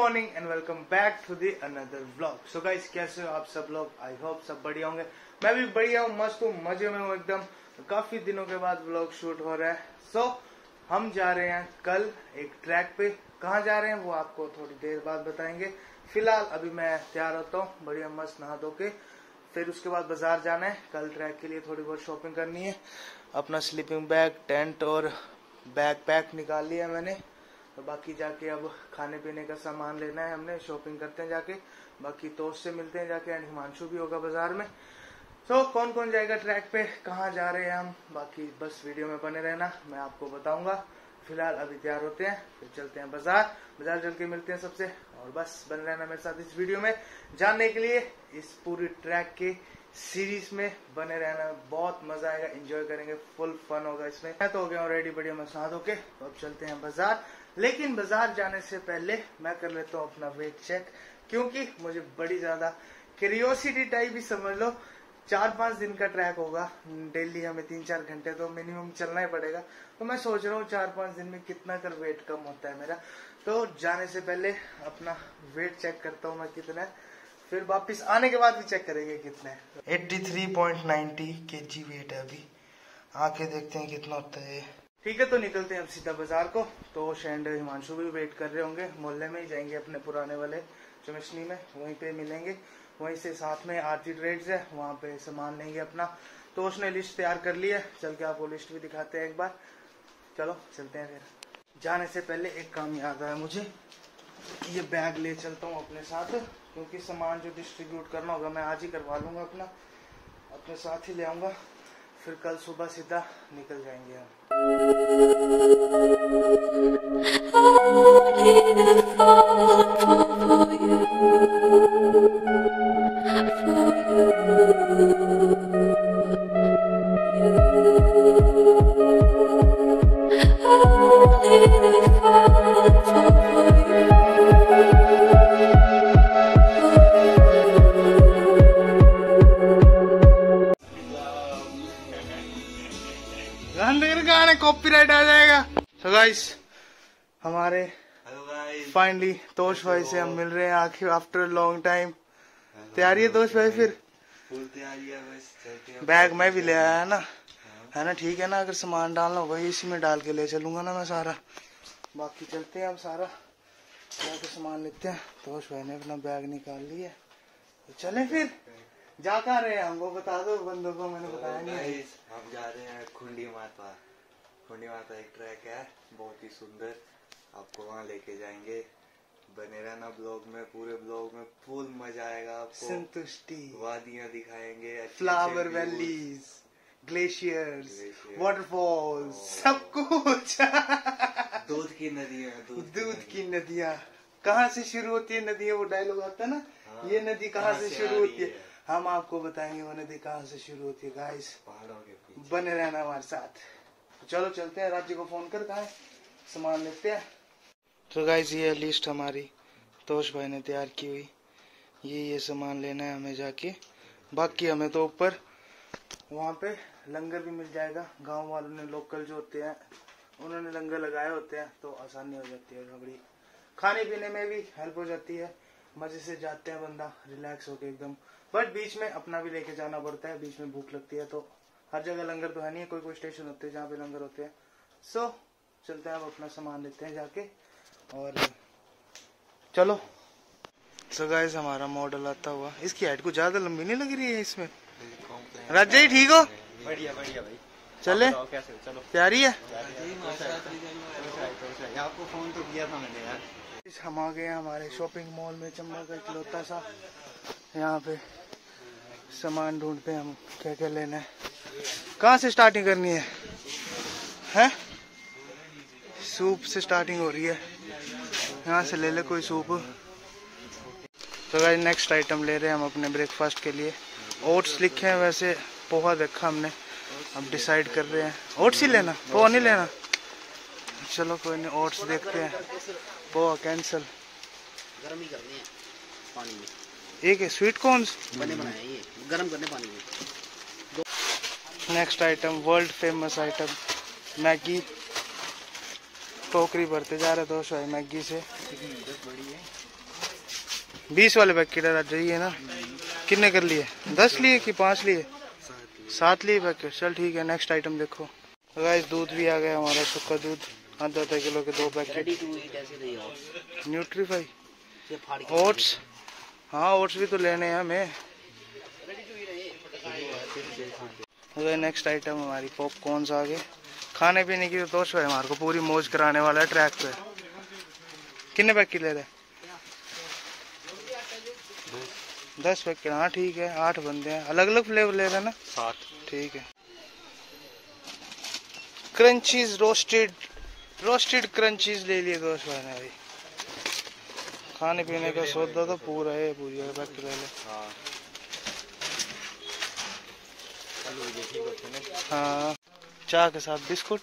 Morning and welcome back to the another vlog. So guys, कैसे हो आप सब लोग? आई होप सब बढ़िया होंगे। मैं भी बढ़िया हूँ, मस्त हूँ, मजे में हूँ एकदम। काफी दिनों के बाद व्लॉग शूट हो रहा है। सो हम जा रहे हैं कल एक ट्रैक पे। कहाँ जा रहे हैं वो आपको थोड़ी देर बाद बताएंगे। फिलहाल अभी मैं तैयार होता हूँ बढ़िया मस्त नहा धो के। फिर उसके बाद बाजार जाना है, कल ट्रैक के लिए थोड़ी बहुत शॉपिंग करनी है। अपना स्लीपिंग बैग, टेंट और बैग पैक निकाल लिया मैंने। तो बाकी जाके अब खाने पीने का सामान लेना है हमने, शॉपिंग करते हैं जाके। बाकी दोस्त से मिलते हैं जाके, एंड हिमांशु भी होगा बाजार में। तो कौन कौन जाएगा ट्रैक पे, कहाँ जा रहे हैं हम, बाकी बस वीडियो में बने रहना, मैं आपको बताऊंगा। फिलहाल अभी तैयार होते हैं, फिर चलते हैं बाजार चल के मिलते हैं सबसे। और बस बने रहना मेरे साथ इस वीडियो में जानने के लिए। इस पूरी ट्रैक के सीरीज में बने रहना, बहुत मजा आएगा, एंजॉय करेंगे, फुल फन होगा इसमें। मैं तो हो गया हूँ रेडी बढ़िया मसाद होके। तो अब चलते हैं बाजार। लेकिन बाजार जाने से पहले मैं कर लेता हूँ अपना वेट चेक, क्योंकि मुझे बड़ी ज्यादा क्यूरियोसिटी टाइप ही समझ लो। 4-5 दिन का ट्रैक होगा, डेली हमें 3-4 घंटे तो मिनिमम चलना ही पड़ेगा। तो मैं सोच रहा हूँ 4-5 दिन में कितना कर वेट कम होता है मेरा। तो जाने से पहले अपना वेट चेक करता हूँ मैं कितना है, फिर वापस आने के बाद भी चेक करेंगे कितना है। 83.90 kg वेट है अभी। आके देखते हैं कितना होता है। ठीक है, तो निकलते हैं अब सीधा बाजार को। तो एंड हिमांशु भी वेट कर रहे होंगे, मोहल्ले में ही जाएंगे अपने पुराने वाले चमचनी में, वहीं पे मिलेंगे। वहीं से साथ में आरती ट्रेड्स है, वहाँ पे सामान लेंगे अपना। तो उसने लिस्ट तैयार कर ली है, चल के आपको लिस्ट भी दिखाते हैं एक बार। चलो चलते हैं। फिर जाने से पहले एक काम याद आया मुझे, ये बैग ले चलता हूँ अपने साथ, क्योंकि सामान जो डिस्ट्रीब्यूट करना होगा मैं आज ही करवा लूंगा अपने साथ ही ले आऊंगा। फिर कल सुबह सीधा निकल जाएंगे हम। गाने कॉपीराइट आ जाएगा। तो गाइस, हमारे फाइनली तोश भाई से हम मिल रहे हैं आखिर आफ्टर लॉन्ग टाइम। तैयारी है तोश भाई? फिर फुल तैयारी है, बस चलते हैं। बैग मैं भी ले आया है ना, है ना? ठीक है ना, अगर सामान डालना होगा इसी में डाल के ले चलूंगा ना मैं सारा। बाकी चलते हैं हम सारा जाके सामान लेते हैं। तोश भाई ने अपना बैग निकाल लिया, तो चले फिर। जा कहाँ रहे हैं हमको बता दो बंदों को, मैंने बताया नहीं। हम जा रहे हैं खुंडी माता। खुंडी माता एक ट्रैक है बहुत ही सुंदर, आपको वहाँ लेके जाएंगे। बने रहना ब्लॉग में, पूरे ब्लॉग में फुल मजा आएगा आपको। संतुष्टि, वादियाँ दिखाएंगे, फ्लावर वैलीज, ग्लेशियर्स, वाटरफॉल्स, सब कुछ। दूध की नदियाँ, दूध की नदियाँ कहाँ से शुरू होती है नदियाँ? वो डायलॉग आता है ना, ये नदी कहाँ से शुरू होती है, हम आपको बताएंगे वो नदी कहाँ से शुरू होती है। गाइस, पहाड़ों के पीछे बने रहना हमारे साथ। चलो चलते हैं, राज्य को फोन कर, कहाँ है सामान लेते हैं। तो गाइस, ये लिस्ट हमारी तोश भाई ने तैयार की हुई। ये सामान लेना है हमें जाके। बाकी हमें तो ऊपर वहाँ पे लंगर भी मिल जाएगा। गांव वालों ने, लोकल जो होते हैं, उन्होंने लंगर लगाए होते हैं, तो आसानी हो जाती है बड़ी। खाने पीने में भी हेल्प हो जाती है, मजे से जाते हैं बंदा रिलैक्स होके एकदम। बट बीच में अपना भी लेके जाना पड़ता है, बीच में भूख लगती है। तो हर जगह लंगर तो है नहीं, कोई स्टेशन होते हैं जहाँ पे लंगर होते हैं। सो चलते हैं, अब अपना सामान लेते हैं जाके। और चलो। सो गाइस, हमारा मॉडल आता हुआ, इसकी हाइट कुछ ज्यादा लंबी नहीं लग रही है इसमें। राजा ही ठीक हो? बढ़िया बढ़िया भाई, चले? चलो तैयारी है? आपको फोन तो किया था मैंने यार। हम आ गए हमारे शॉपिंग मॉल में, चंबा का इकलौता सा। यहाँ पे सामान ढूंढते हैं हम, क्या क्या लेना है। कहाँ से स्टार्टिंग करनी है? हैं? सूप से स्टार्टिंग हो रही है, यहाँ से ले ले कोई सूप। तो गाइस, नेक्स्ट आइटम ले रहे हैं हम अपने ब्रेकफास्ट के लिए। ओट्स लिखे हैं, वैसे पोहा देखा हमने, अब डिसाइड कर रहे हैं ओट्स ही लेना, पोहा नहीं लेना। चलो कोई नहीं, ओट्स देखते हैं। पोहा कैंसिल। गरम ही करनी है पानी में। एक है स्वीट कॉर्न्स बने बनाए, ये गरम करने पानी में। Next item, world famous item Maggi. टोकरी भरते जा रहे दोस्त भाई मैगी से। बड़ी है। 20 वाले पैकेट आ जाइए ना। कितने कर लिए? 10 लिए कि 5 लिए? 7 लिए पैकेट। चल ठीक है, नेक्स्ट आइटम देखो गाइस। दूध भी आ गया हमारा, सूखा दूध आधा किलो के 2 पैकेट। न्यूट्रीफाई ओट्स, हाँ ओट्स भी तो लेने हैं हमें। नेक्स्ट आइटम हमारी पॉपकॉर्न्स आ गए। खाने पीने की तो दोस्त है हमारे को पूरी मौज कराने वाला है ट्रैक पे। कितने पैकेट ले रहे? 10 पैकेट। हाँ ठीक है, 8 बंदे हैं। अलग अलग फ्लेवर ले रहे हैं ना? 7। ठीक है। क्रंचीज रोस्टेड क्रंचीज ले लिए दोस्त भाई ने भाई। खाने पीने का सौदा तो पूरा है, पूरी पैकेट ले ले। हाँ चाय के साथ बिस्कुट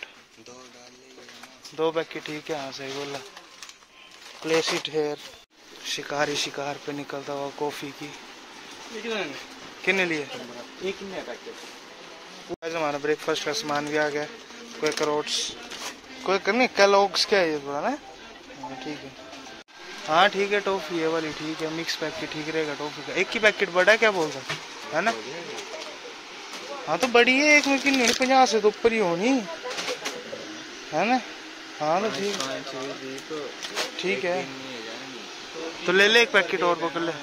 2 पैकेट। ठीक है, हाँ सही बोला। Place it here. शिकार पे निकलता हुआ कॉफी की। कितने लिए? एक ही पैकेट। हमारा ब्रेकफास्ट का सामान भी आ गया। कोई करोट्स, कोई करनी कैलॉग्स क्या है ये थोड़ा ना। ठीक है, हाँ ठीक है। टॉफी है वाली ठीक है, मिक्स पैकेट ठीक रहेगा टॉफी का। एक ही पैकेट बड़ा है क्या बोलता है ना? हाँ तो बड़ी है, एक में कितनी 50 से तो ऊपर ही होनी है ना। हाँ तो ठीक है, तो ले ले एक पैकेट और पकड़ ले।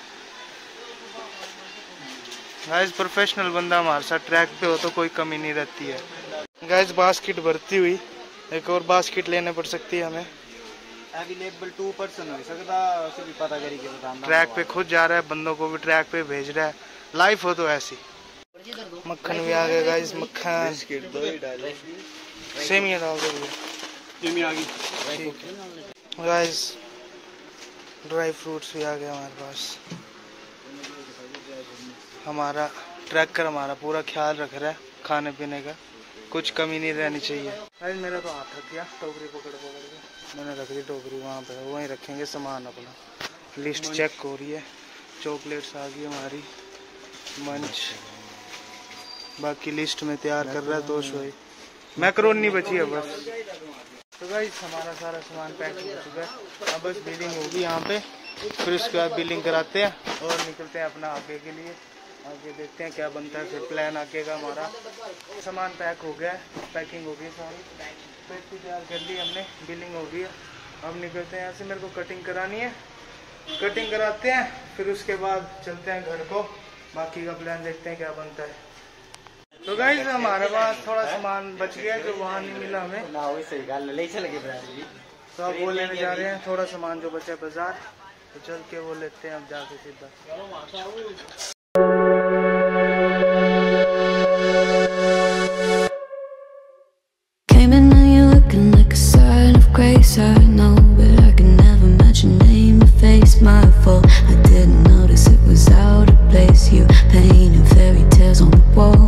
गाइस प्रोफेशनल बंदा हमारे साथ ट्रैक पे हो तो कोई कमी नहीं रहती है। गाइस बास्केट भरती हुई, एक और बास्केट लेने पड़ सकती है हमें। अवेलेबल 2 पर्सन हो सकता, उसे भी पता करी के बताना। ट्रैक पे खुद जा रहा है, बंदों को भी ट्रैक पे भेज रहा है। लाइफ हो तो ऐसी। मक्खन भी आ गया गाइस, मक्खन सेमिया डाल दो गाइस। ड्राई फ्रूट्स भी आ गया हमारे पास। हमारा ट्रैकर हमारा पूरा ख्याल रख रहा है खाने पीने का, कुछ कमी नहीं रहनी चाहिए। गाइस मेरा तो हाथ थक गया, टोकरी पकड़ के मैंने रख दी टोकरी वहाँ पे, वहीं रखेंगे सामान अपना। लिस्ट चेक हो रही है। चॉकलेट्स आ गई हमारी, मंच बाकी लिस्ट में तैयार कर रहा है तो भाई। मैकरोनी बची है बस। तो गाइस हमारा सारा सामान पैक हो चुका है। अब बस बिलिंग होगी यहाँ पे, फिर उसके बाद बिलिंग कराते हैं और निकलते हैं अपना आगे के लिए। आगे देखते हैं क्या बनता है फिर प्लान आगे का हमारा। सामान पैक हो गया है, पैकिंग हो गई सारी, पैक तैयार कर ली हमने, बिलिंग हो गई है। अब निकलते हैं यहाँ से, मेरे को कटिंग करानी है, कटिंग कराते हैं फिर उसके बाद चलते हैं घर को। बाकी का प्लान देखते हैं क्या बनता है। तो गाइस हमारे पास थोड़ा सामान बच गया जो वहाँ नहीं मिला हमें, तो अब वो लेने जा रहे हैं। थोड़ा सामान जो बचा है बाजार, तो चल के वो लेते हैं अब जाके सीधा। Came in and you're looking like a sign of grace. I know, but I can never match your name or face. My fault, I didn't notice it was out of place. You painted fairy tales on the wall.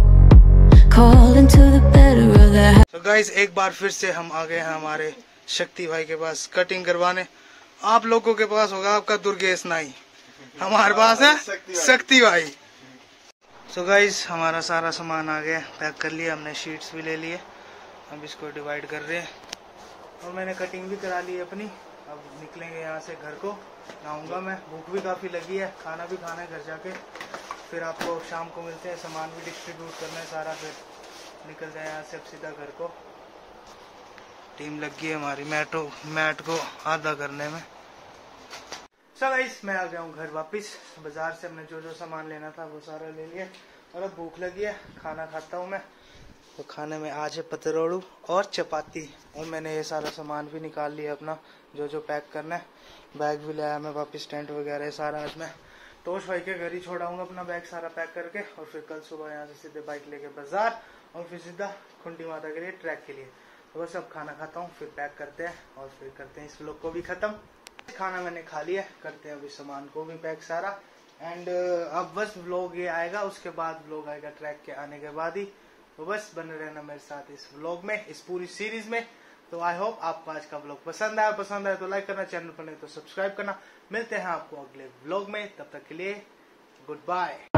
तो guys एक बार फिर से हम आ गए हैं हमारे शक्ति भाई के पास कटिंग करवाने। आप लोगों के पास होगा आपका दुर्गेश नाई, हमारे पास है शक्ति भाई। तो गाइस हमारा सारा सामान आ गया, पैक कर लिया हमने, शीट्स भी ले लिए। अब इसको डिवाइड कर रहे हैं और मैंने कटिंग भी करा ली है अपनी। अब निकलेंगे यहाँ से घर को, नहाऊंगा मैं, भूख भी काफ़ी लगी है, खाना भी खाना है घर जाके। फिर आपको शाम को मिलते हैं, सामान भी डिस्ट्रीब्यूट करना है सारा, फिर निकलते हैं यहाँ से अब सीधा घर को। टीम लग गई है हमारी मैट को आधा करने में। सो गाइस मैं आ गया हूँ घर वापस। बाजार से हमने जो जो सामान लेना था वो सारा ले लिया और अब भूख लगी है, खाना खाता हूँ मैं। तो खाने में आज है पतरोड़ू और चपाती, और मैंने ये सारा सामान भी निकाल लिया अपना जो जो पैक करना है। बैग भी लाया मैं वापस, टेंट वगैरह सारा आज मैं तोश भाई के घर ही छोड़ाऊंगा अपना बैग सारा पैक करके, और फिर कल सुबह यहाँ से सीधे बाइक लेके बाजार और फिर सीधा खुंडी माता के लिए ट्रैक के लिए। तो बस अब खाना खाता हूँ, फिर पैक करते हैं और फिर करते हैं इस व्लॉग को भी खत्म। खाना मैंने खा लिया, करते हैं अभी सामान को भी पैक सारा। एंड अब बस व्लॉग ये आएगा, उसके बाद व्लॉग आएगा ट्रैक के आने के बाद ही। तो बस बने रहना मेरे साथ इस व्लॉग में, इस पूरी सीरीज में। तो आई होप आपको आज का व्लॉग पसंद आया तो लाइक करना, चैनल पर नहीं तो सब्सक्राइब करना। मिलते हैं आपको अगले व्लॉग में, तब तक के लिए गुड बाय।